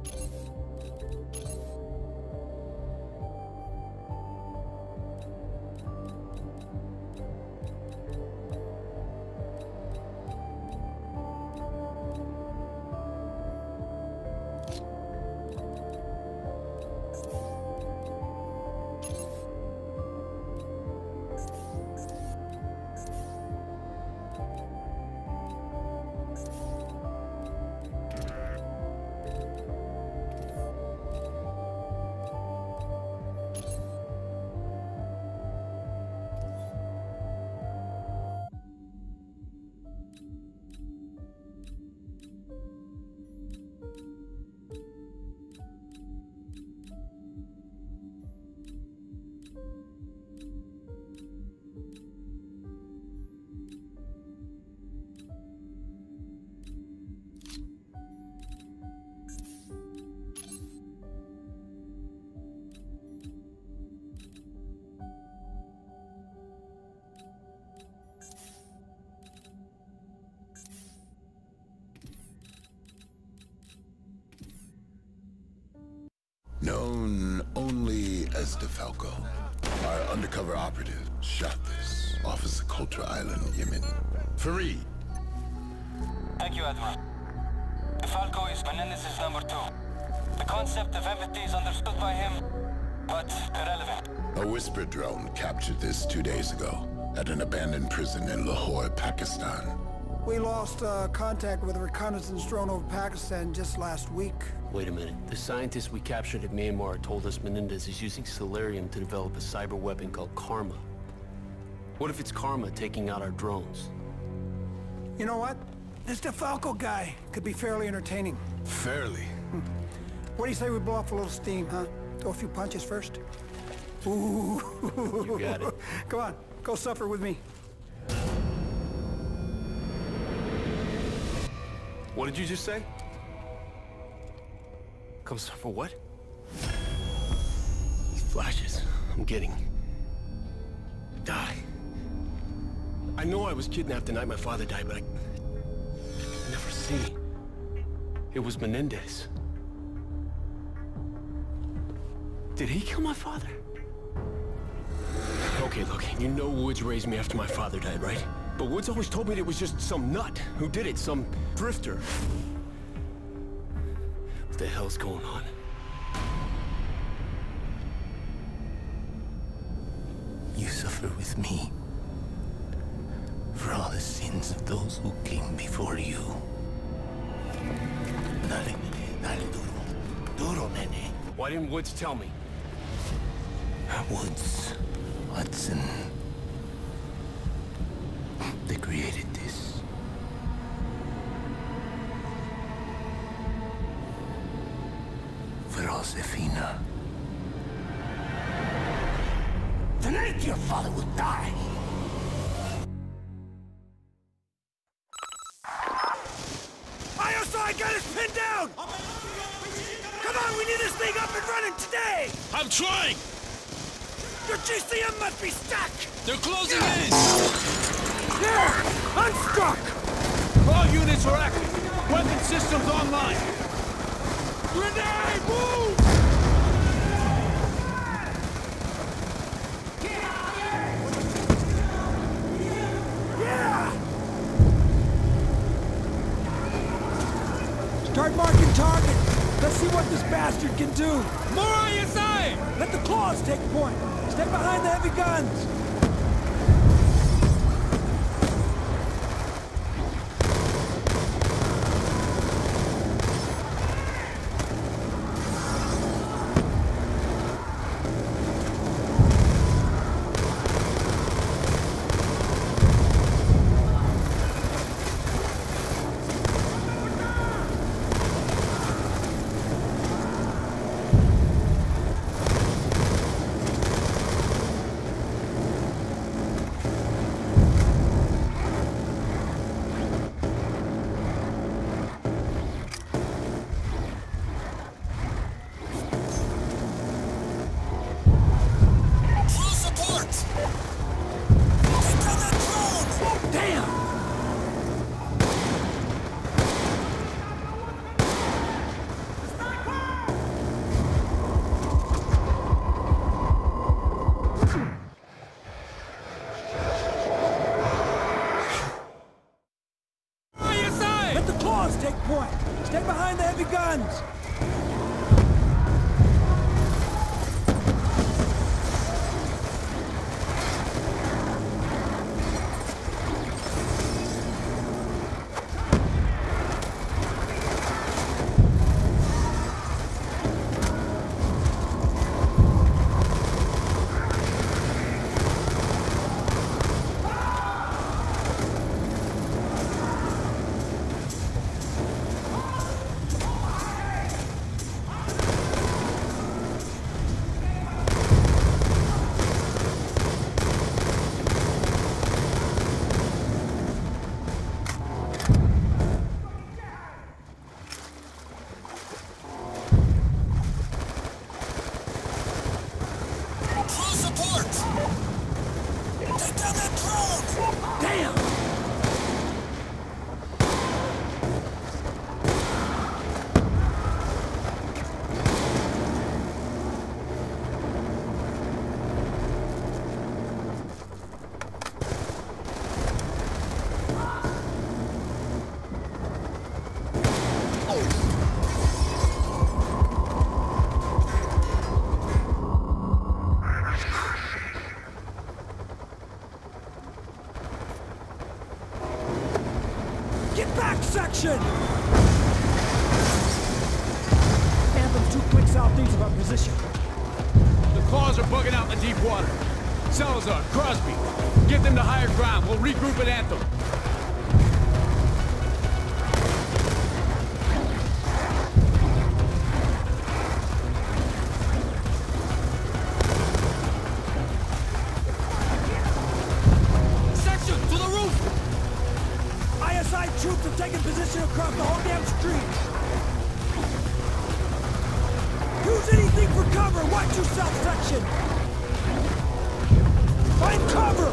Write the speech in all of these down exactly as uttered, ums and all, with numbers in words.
Known only as Defalco, our undercover operative shot this off of Socotra Island, Yemen. Farid. Thank you, Admiral. Defalco is Menendez's number two. The concept of empathy is understood by him, but irrelevant. A whisper drone captured this two days ago at an abandoned prison in Lahore, Pakistan. We lost uh, contact with a reconnaissance drone over Pakistan just last week. Wait a minute. The scientists we captured at Myanmar told us Menendez is using Celerium to develop a cyber weapon called Karma. What if it's Karma taking out our drones? You know what? This Defalco guy could be fairly entertaining. Fairly? Hmm. What do you say we blow off a little steam, huh? Throw a few punches first? Ooh. You got it. Come on, go suffer with me. What did you just say? Come suffer what? These flashes I'm getting. Die. I know I was kidnapped the night my father died, but I... I never see. It was Menendez. Did he kill my father? Okay, look, you know Woods raised me after my father died, right? But Woods always told me it was just some nut who did it, some drifter. What the hell's going on? You suffer with me for all the sins of those who came before you. Dale, nene, dale duro. Duro, nene. Why didn't Woods tell me? Woods, Hudson. They created this. For Josefina. Tonight your father will die. I S I got us pinned down! Come on, we need this thing up and running today! I'm trying! Your G C M must be stuck! They're closing in! There! Unstuck! All units are active. Weapon systems online. Grenade, move! Yeah! Start marking target. Let's see what this bastard can do. More I S I! Let the claws take point. Stay behind the heavy guns. behind the heavy guns! Section! Anthem's too quick southeast of our position. The claws are bugging out in the deep water. Salazar, Crosby, get them to higher ground. We'll regroup at Anthem. Troops have taken position across the whole damn street! Use anything for cover! Watch yourself, section! Find cover!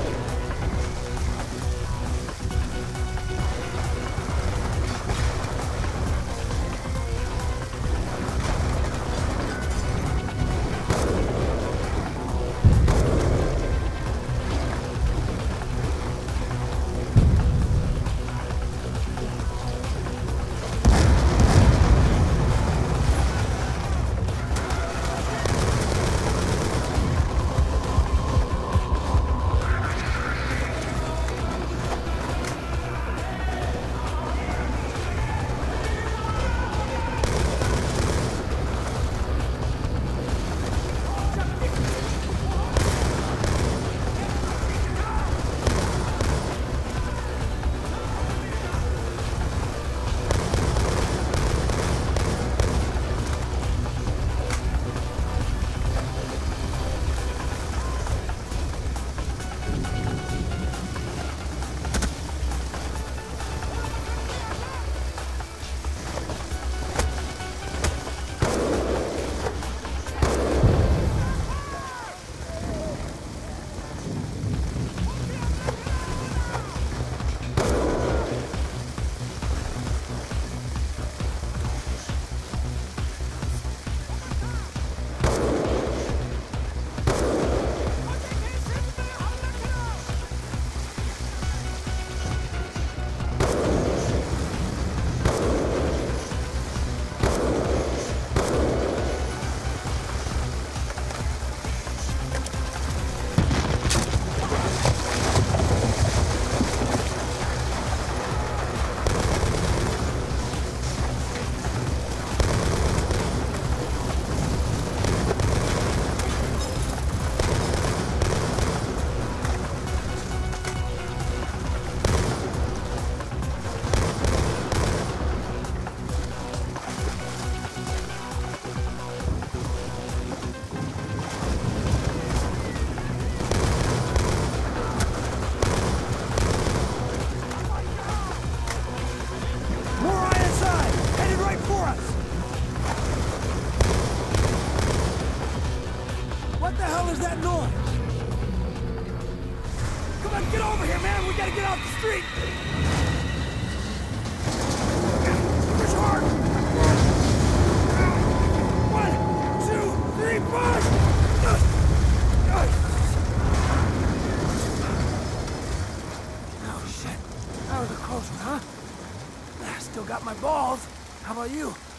Still got my balls. How about you?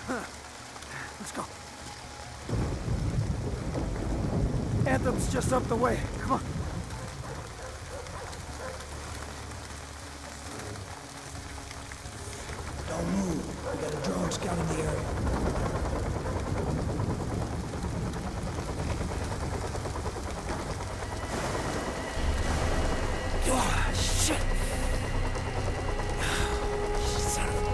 Let's go. Anthem's just up the way. Come on. Don't move. We got a drone scouting the area. Oh, shit! Son of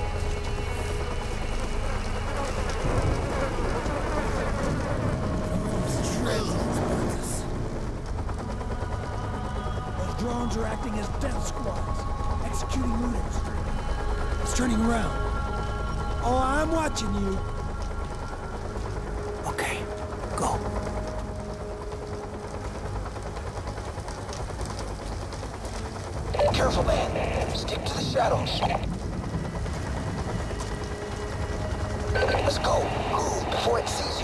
Those drones are acting as death squads, executing looters. It's turning around. Oh, I'm watching you. Okay, go. Careful, man. Stick to the shadows. Let's go. Move before it sees you.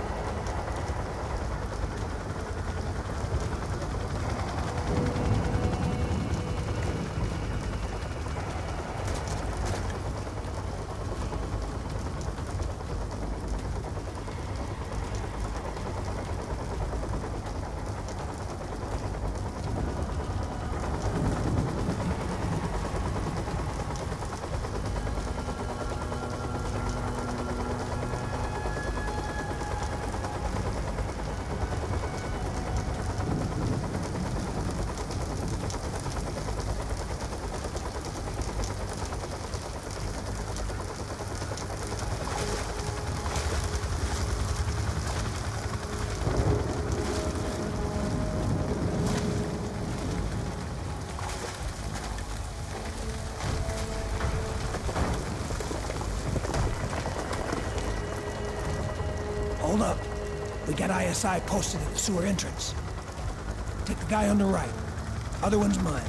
Hold up. We got I S I posted at the sewer entrance. Take the guy on the right. Other one's mine.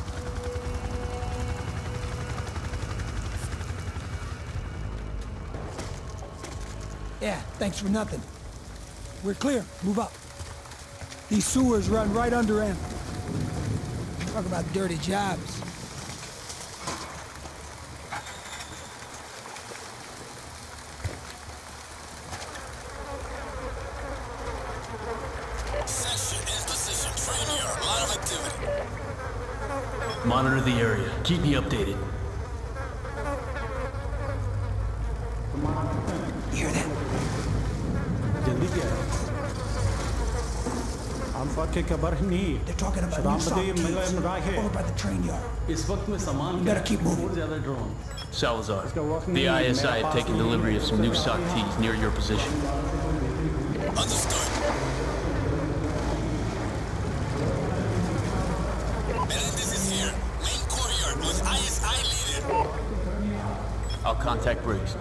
Yeah, thanks for nothing. We're clear. Move up. These sewers run right under him. Talk about dirty jobs. Monitor the area. Keep me updated. You hear that? They're talking about new SOC teams over by the train yard. You better keep moving. Salazar, the I S I have taken delivery of some new S O C Ts near your position. Understood. Menendez is here. Main courtyard with I S I leader. I'll contact Briggs.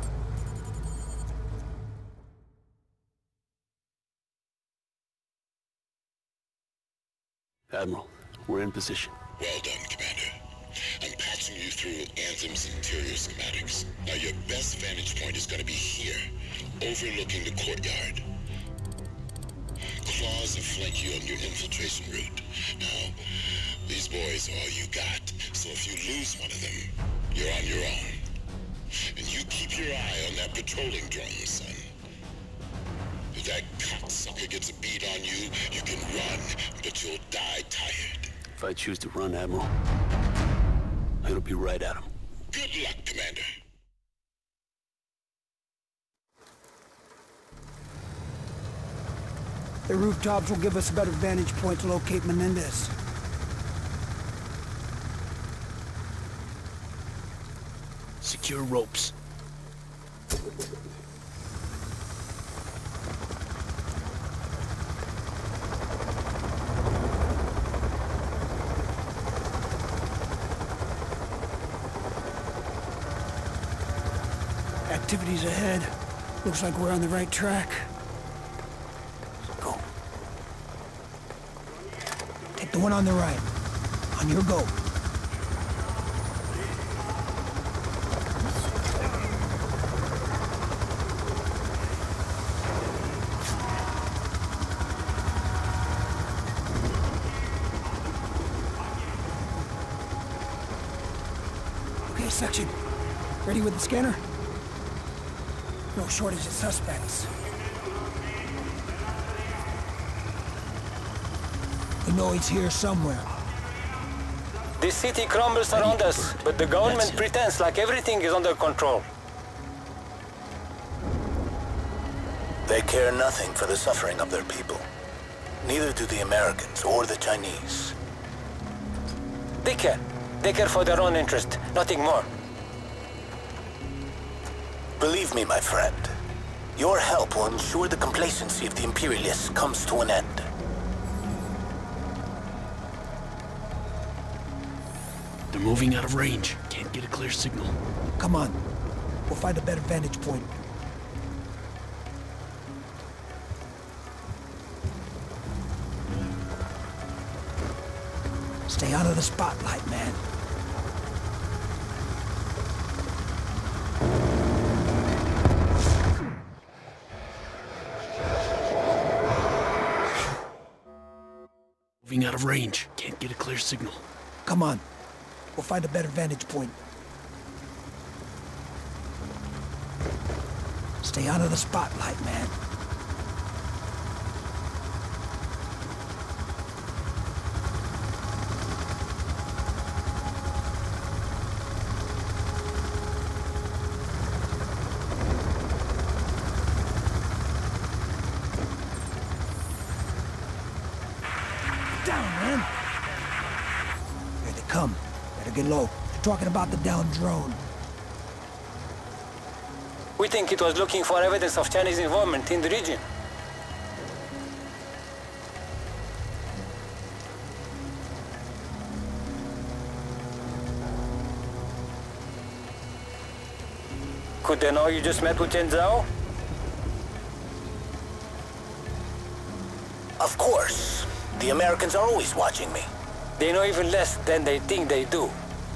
Admiral, we're in position. Well done, Commander. I'm patching you through Anthem's interior schematics. Now your best vantage point is going to be here, overlooking the courtyard. Claws will flank you on your infiltration route. Now, these boys are all you got, so if you lose one of them, you're on your own. And you keep your eye on that patrolling drone, son. If that cocksucker gets a bead on you, you can run, but you'll die tired. If I choose to run, Admiral, it'll be right at him. Good luck, Commander. The rooftops will give us a better vantage point to locate Menendez. Secure ropes. Activities ahead. Looks like we're on the right track. Go. Take the one on the right. On your go. Okay, section. Ready with the scanner? No shortage of suspects. We know he's here somewhere. The city crumbles around us, but the government pretends like everything is under control. They care nothing for the suffering of their people. Neither do the Americans or the Chinese. They care. They care for their own interest, nothing more. Believe me, my friend, your help will ensure the complacency of the Imperialists comes to an end. They're moving out of range. Can't get a clear signal. Come on. We'll find a better vantage point. Stay out of the spotlight, man. Moving out of range. Can't get a clear signal. Come on. We'll find a better vantage point. Stay out of the spotlight, man. Get low. They're talking about the downed drone. We think it was looking for evidence of Chinese involvement in the region. Could they know you just met with Chen Zhao? Of course. The Americans are always watching me. They know even less than they think they do.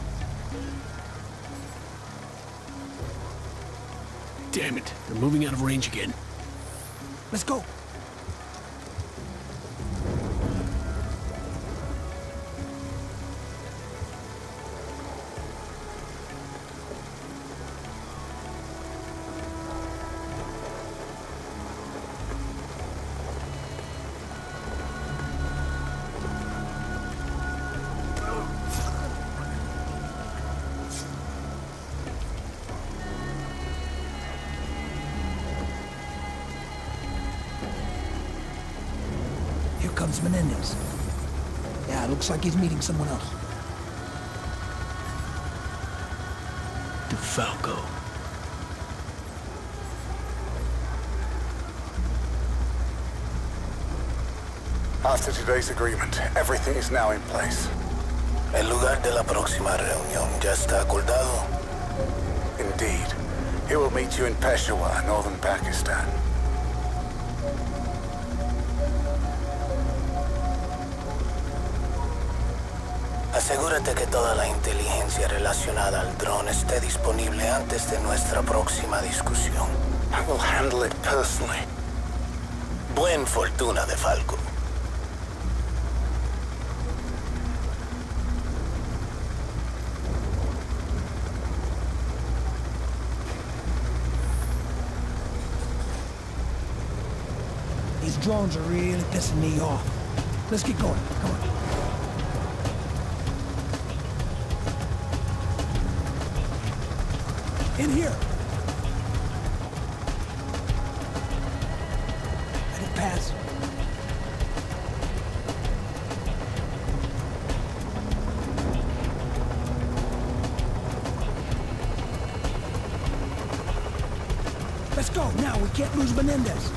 Damn it, they're moving out of range again. Let's go. Comes Menendez. Yeah, it looks like he's meeting someone else. Defalco. After today's agreement, everything is now in place. El lugar de la próxima reunión ya está acordado. Indeed. He will meet you in Peshawar, northern Pakistan. Asegúrate que toda la inteligencia relacionada al dron esté disponible antes de nuestra próxima discusión. I will handle it personally. Buen fortuna, Defalco. These drones are really pissing me off. Let's get going. Come on. In here. Let it pass. Let's go now. We can't lose Menendez.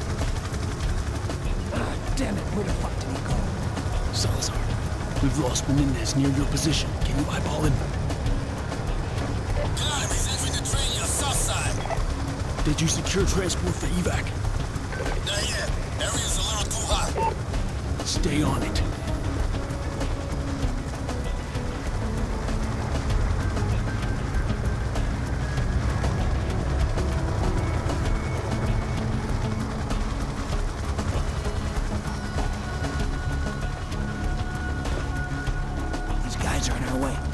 Ah, damn it. Where the fuck did he go? Salazar, we've lost Menendez near your position. Can you eyeball him? Did you secure transport for evac? Not yet. Area's a little too hot. Stay on it. These guys are in our way.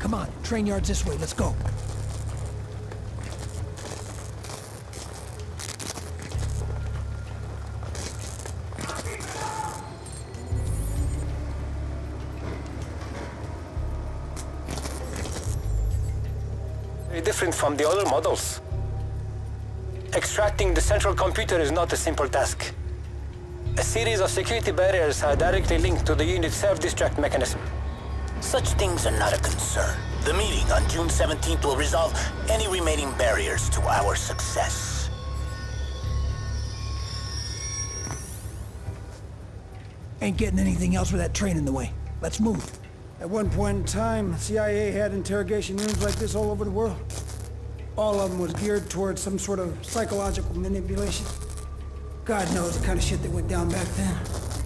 Come on, train yard's this way. Let's go. Very different from the other models. Extracting the central computer is not a simple task. A series of security barriers are directly linked to the unit's self-destruct mechanism. Such things are not a concern. The meeting on June seventeenth will resolve any remaining barriers to our success. Ain't getting anything else with that train in the way. Let's move. At one point in time, the C I A had interrogation rooms like this all over the world. All of them was geared towards some sort of psychological manipulation. God knows the kind of shit that went down back then.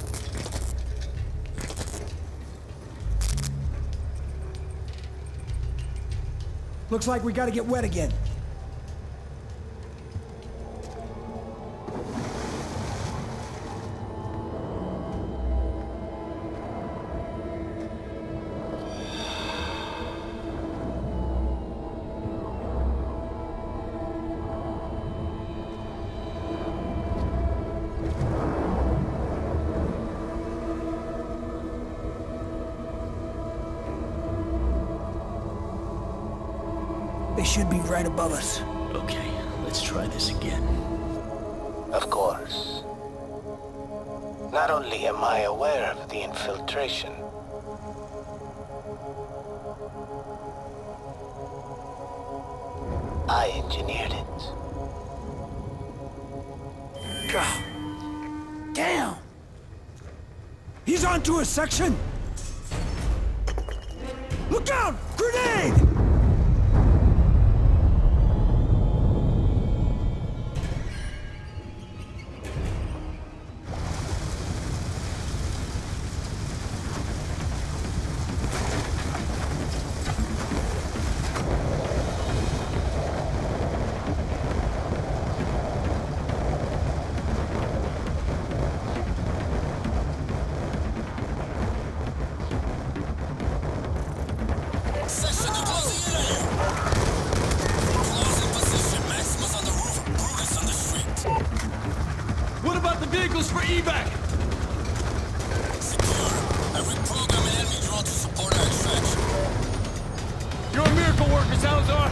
Looks like we gotta get wet again. They should be right above us. Okay, let's try this again. Of course. Not only am I aware of the infiltration, I engineered it. God damn! He's onto a section! Look out! Grenade! For evac! Secure. I reprogram an enemy drone to support our extraction. You're a miracle worker, Salazar!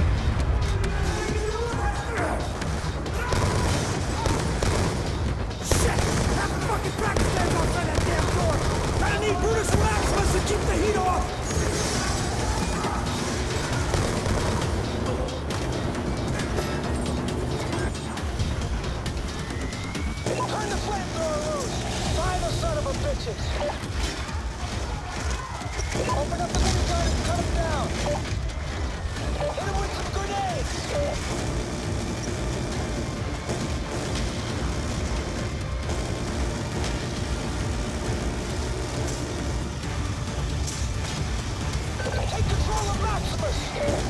Shit! Have a fucking practice stand outside that damn door! Gotta need Brutus Maximus to keep the heat off! Turn the flamethrower loose! Fire the son of a bitches! Open up the minigun and cut him down! Hit him with some grenades! Take control of Maximus!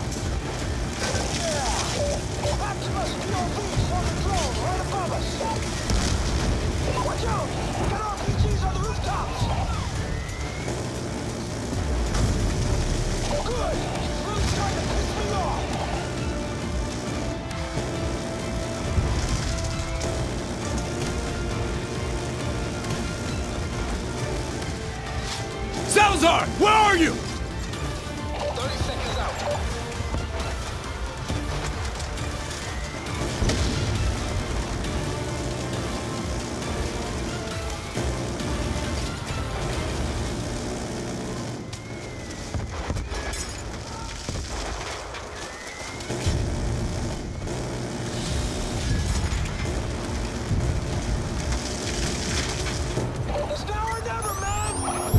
Yeah! Maximus P O Vs on the drone right above us! Watch out! Got R P Gs on the rooftops! Good! He's really starting to piss me off! Salazar! Where are you? thirty seconds out. It's now or never, man!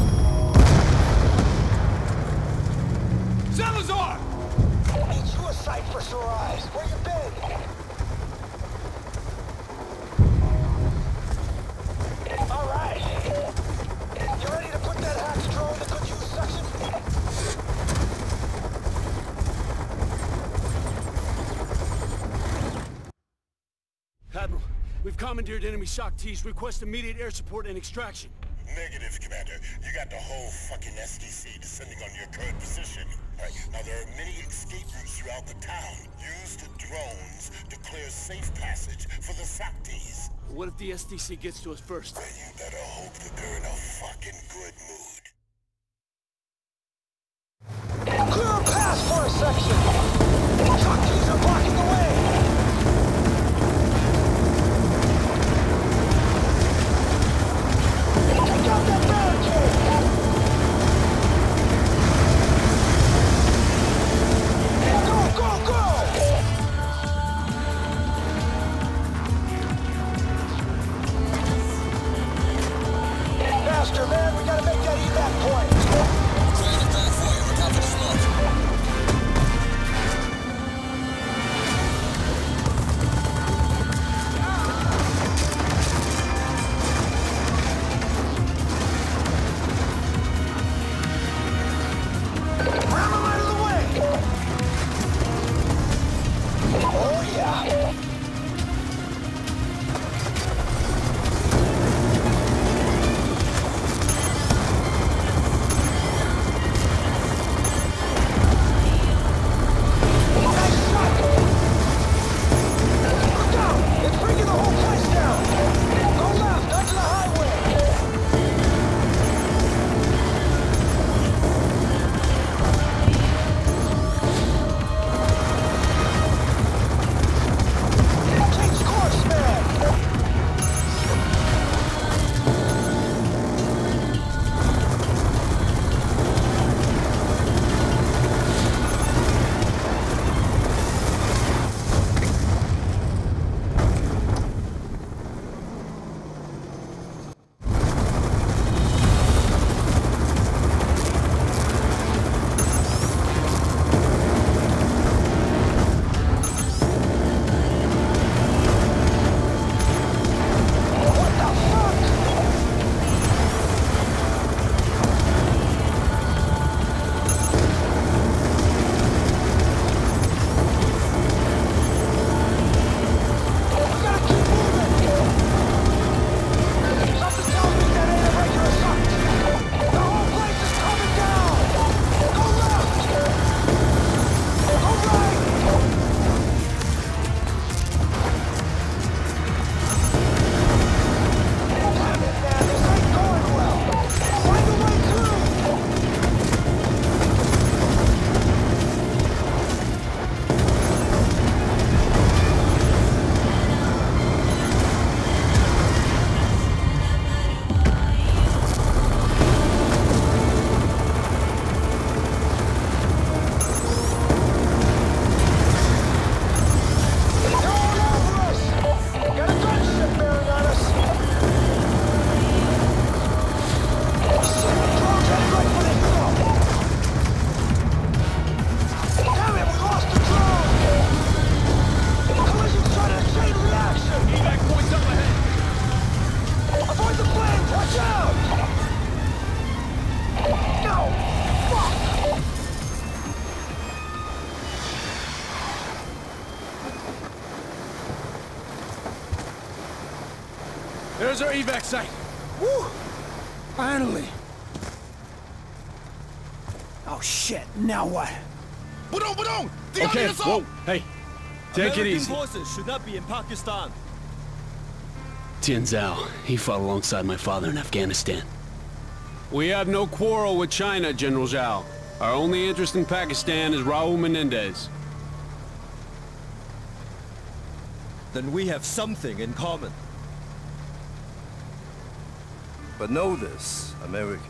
Salazar! Need you a sight for sore eyes. Where you been? All right. You ready to put that hatch drone in the good use section? Admiral, we've commandeered enemy shock T's. Request immediate air support and extraction. Negative, Commander. You got the whole fucking S D C descending on your current position. Right. Now, there are many escape routes throughout the town. Use the drones to clear safe passage for the Saktis. What if the S D C gets to us first? Then you better hope that they're in a fucking good mood. Clear a path for a section! Saktis are blocking the way! Take out that barricade! Go, go, go! Faster, man! We gotta make that evac point! Clearing the path for you. Look out for the smoke. Ram him out of the way! Oh, yeah! Nice shot! Look out! It's bringing the whole place down! Go left, onto the highway! Change course, man! What the fuck? We gotta keep moving! Something tells me that ain't a regular suck! The whole place is coming down! Go left! Go right! Damn it, man! This ain't going well! Find a way through! They're all over us! Got a gunship bearing on us! Shit! Drone's headed right for the hill! Damn it! We lost the drone! Collision started a chain reaction! Evac points up ahead. Avoid the flames! Watch out! No! Fuck! There's our evac site. Woo! Finally! Oh shit, now what? Okay, whoa, hey. Take it American easy. forces should not be in Pakistan. Tian Zhao. He fought alongside my father in Afghanistan. We have no quarrel with China, General Zhao. Our only interest in Pakistan is Raul Menendez. Then we have something in common. But know this, American.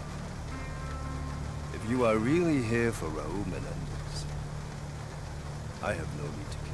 If you are really here for Raul Menendez, I have no need to